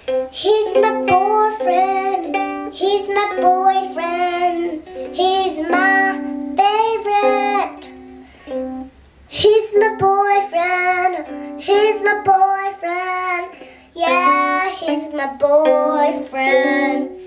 He's my boyfriend. He's my boyfriend. He's my favorite. He's my boyfriend. He's my boyfriend. Yeah, he's my boyfriend.